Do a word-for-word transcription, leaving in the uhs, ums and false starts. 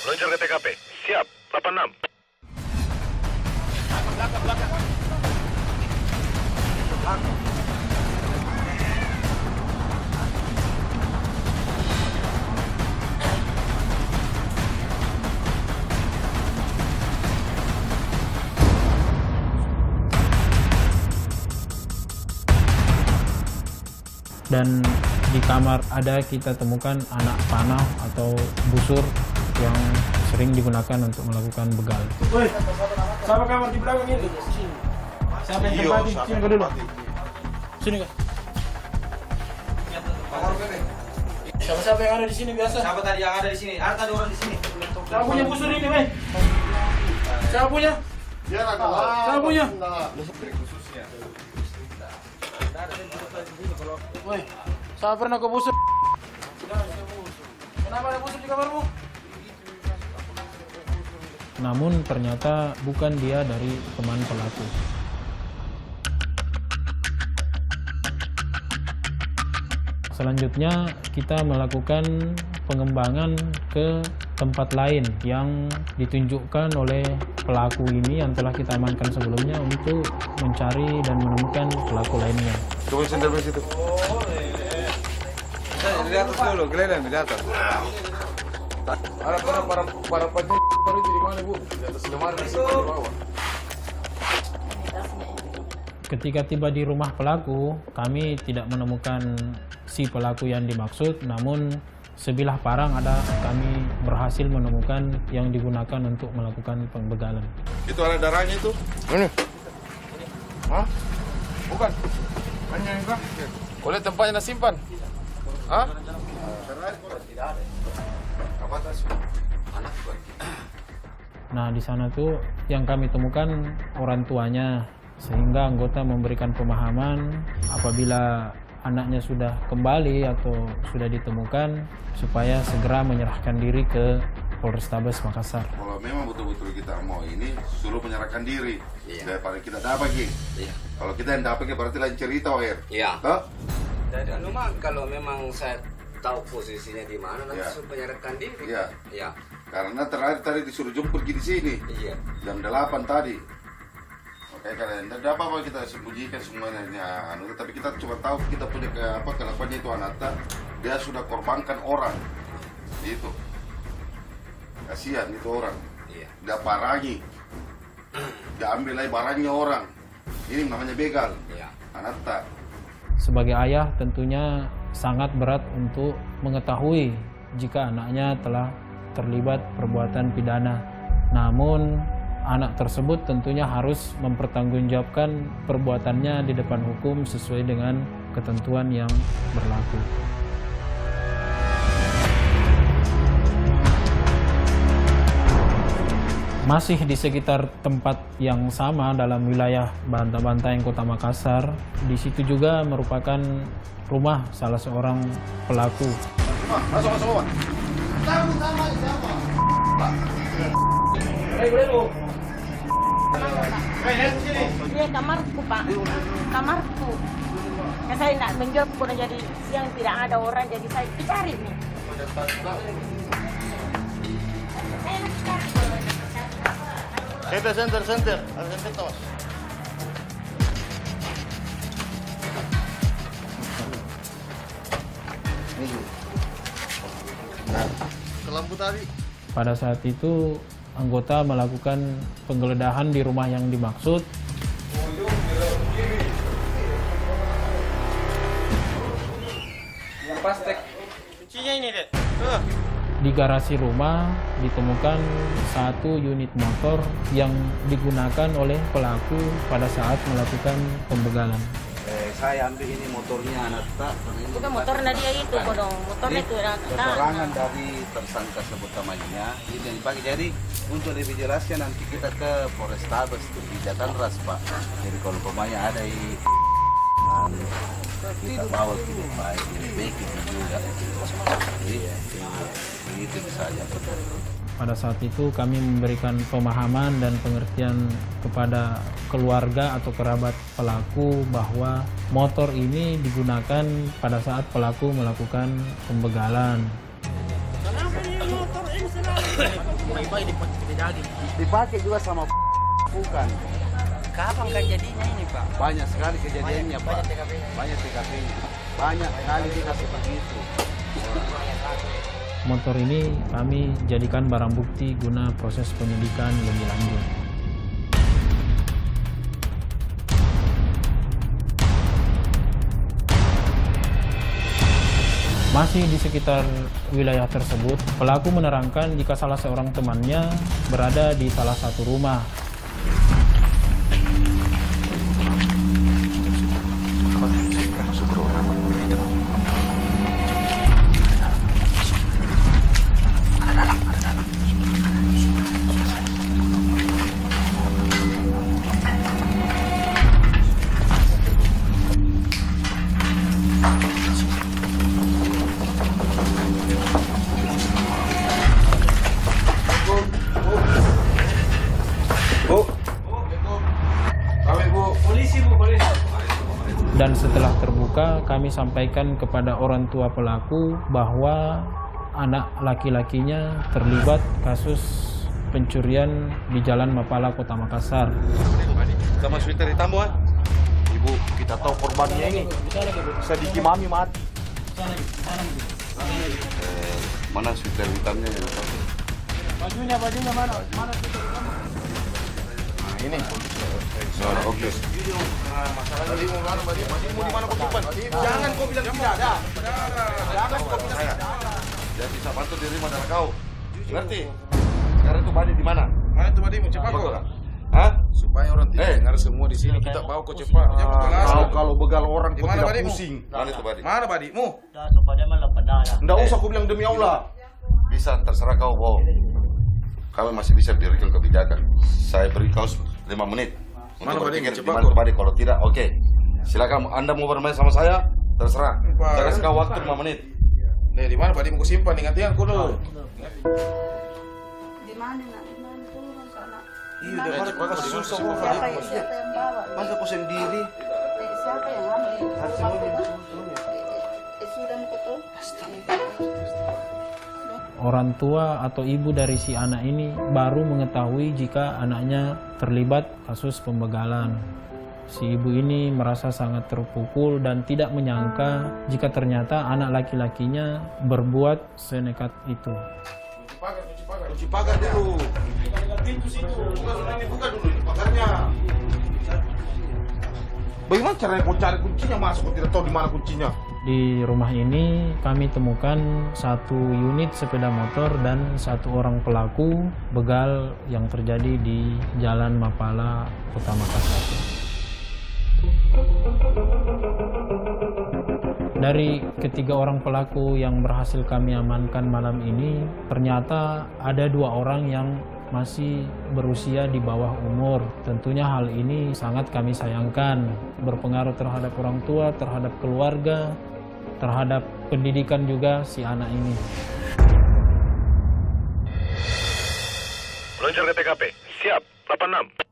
Meluncur ke T K P. Siap, delapan enam. Belakang, belakang, belakang. Belakang. Dan di kamar ada kita temukan anak panah atau busur yang sering digunakan untuk melakukan begal. Woi, siapa kamar di belakang itu? Siapa yang tempati? Sini kau dulu. Sini kau. Siapa-siapa yang ada di sini biasa? Siapa tadi yang ada di sini? Ada tadi orang di sini. Siapa punya busur ini, weh? Siapa punya? Dia ada lah. Siapa punya? Khususnya. Woi, saya pernah ke busur. Kenapa ada busur di kamarmu? Namun ternyata bukan dia dari teman pelaku. Selanjutnya kita melakukan pengembangan ke tempat lain yang ditunjukkan oleh pelaku ini yang telah kita amankan sebelumnya untuk mencari dan menemukan pelaku lainnya. Coba sender di situ. Di atas dulu, geledah di atas. Ada para para para penyidik itu di mana, Bu? Di atas lemari di situ di bawah. Ketika tiba di rumah pelaku, kami tidak menemukan si pelaku yang dimaksud, namun sebilah parang ada kami berhasil menemukan yang digunakan untuk melakukan pembegalan. Itu ada darahnya itu? Ini. Hah? Bukan. Hanya ini kan? Boleh tempatnya simpan? Hah? Tidak ada. Apa tas? Anak juga. Nah, di sana tuh yang kami temukan orang tuanya, sehingga anggota memberikan pemahaman apabila anaknya sudah kembali atau sudah ditemukan supaya segera menyerahkan diri ke Polrestabes Makassar. Kalau memang betul-betul kita mau ini, suruh menyerahkan diri. Iya. Daripada kita dapat, Ki. Iya. Kalau kita yang dapat, berarti lain cerita, Her. Iya. Hah? Dan memang kalau memang saya tahu posisinya di mana, nanti ya. suruh menyerahkan diri. Iya. Iya. Karena terakhir tadi disuruh jemput di sini. Iya. Jam delapan tadi. Oke, kalian tidak apa-apa kita sembunyikan semuanya, anu, tapi kita cuma tahu kita punya ke apa kelakuannya itu Anata, dia sudah korbankan orang, itu, kasihan itu orang, Iya. dia parangi, dia ambil lagi barangnya orang, ini namanya begal, Iya. Anata. Sebagai ayah tentunya sangat berat untuk mengetahui jika anaknya telah terlibat perbuatan pidana. Namun anak tersebut tentunya harus mempertanggungjawabkan perbuatannya di depan hukum sesuai dengan ketentuan yang berlaku. Masih di sekitar tempat yang sama dalam wilayah Bantang-Bantang Kota Makassar, di situ juga merupakan rumah salah seorang pelaku. Masuk, masuk, Pak. Tahu sama siapa? Hei, boleh, Iya, kamarku, Pak. Kamarku. Ya, saya tidak menjawab pun jadi siang tidak ada orang, jadi saya cari nih. Center, center, center. Ada center, ke lampu tadi. Pada saat itu anggota melakukan penggeledahan di rumah yang dimaksud. Yang plastik. Kuncinya ini, Dek. Di garasi rumah ditemukan satu unit motor yang digunakan oleh pelaku pada saat melakukan pembegalan. Eh, saya ambil ini motornya Anata. Bukan motornya dia itu, kodong. Motornya itu. Keterangan dari tersangka sebut namanya ini yang dipakai. Jadi untuk lebih jelasnya nanti kita ke Polrestabes Kebijakan Ras, Pak. Jadi kalau pemainnya ada di um, kita bawa ke baik ini baik itu juga. Jadi itu bisa aja. Pada saat itu kami memberikan pemahaman dan pengertian kepada keluarga atau kerabat pelaku bahwa motor ini digunakan pada saat pelaku melakukan pembegalan. Kenapa ini motor ini selalu Dipakai juga sama bukan. Kapan kejadiannya ini, Pak? Banyak sekali kejadiannya, Pak. Banyak T K P-nya. Banyak T K P-nya. Banyak kali kita seperti itu. Motor ini kami jadikan barang bukti guna proses penyidikan lebih lanjut. Masih di sekitar wilayah tersebut, pelaku menerangkan jika salah seorang temannya berada di salah satu rumah. Dan setelah terbuka, kami sampaikan kepada orang tua pelaku bahwa anak laki-lakinya terlibat kasus pencurian di Jalan Mapala, Kota Makassar. Sama sweater hitam, ah. Ibu, kita tahu korbannya ini. Sedikit mami mati. Eh, mana sweater hitamnya yang tahu? Bajunya, bajunya mana? Mana sweater hitamnya? Nah, ini. Nah, oke. Okay. Tadi mau mana, Badi? Badi mau di mana kau simpan? Jangan kau bilang tidak ada. Jangan kau bilang tidak ada. Dia bisa bantu diri modal kau. Ngerti? Sekarang itu Badi di mana? Mana itu Badi? Mau cepat kok? Hah? Supaya orang tidak Eh. dengar semua di sini, kita bawa kau cepat. Jangan betul Kau kalau begal orang kau Di mana tidak Badimu? pusing. Mana itu Badi? Mana Badimu? Nggak usah kau bilang demi Allah. Bisa, terserah kau, Bo. Kami masih bisa berikan kebijakan. Saya beri kau lima menit. Mana Untuk Badi? berpikir Cepat di mana kok. itu Badi. Kalau tidak, oke. Silakan. Anda mau bermain sama saya, terserah. Pak. Saya kasih kau waktu lima menit. Nih, di mana Badimu kau simpan? Ingat-ingat kau dulu. Di mana nak? Di mana turun sana? Iya, Eh, udah cepat kau susah susah kau kau. Siapa, Badi. siapa yang bawa? Masa kau sendiri? Eh, siapa yang ambil? Rumah kita? Eh, eh, sudah mau ketemu? Orang tua atau ibu dari si anak ini baru mengetahui jika anaknya terlibat kasus pembegalan. Si ibu ini merasa sangat terpukul dan tidak menyangka jika ternyata anak laki-lakinya berbuat senekat itu. Cuci pagar dulu. Pintu situ. Buka ini buka dulu ini pagarnya. Bagaimana caranya kau cari kuncinya, masuk kau tidak tahu di mana kuncinya? Di rumah ini kami temukan satu unit sepeda motor dan satu orang pelaku begal yang terjadi di Jalan Mapala, Kota Makassar. Dari ketiga orang pelaku yang berhasil kami amankan malam ini, ternyata ada dua orang yang masih berusia di bawah umur. Tentunya hal ini sangat kami sayangkan, berpengaruh terhadap orang tua, terhadap keluarga, terhadap pendidikan juga si anak ini. Meluncur ke T K P. Siap. delapan enam.